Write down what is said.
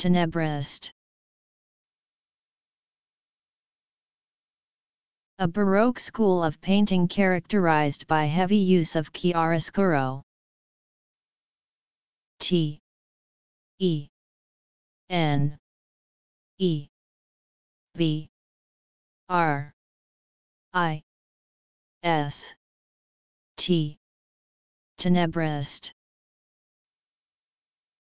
Tenebrist. A Baroque school of painting characterized by heavy use of chiaroscuro. T E N E B R I S T. Tenebrist.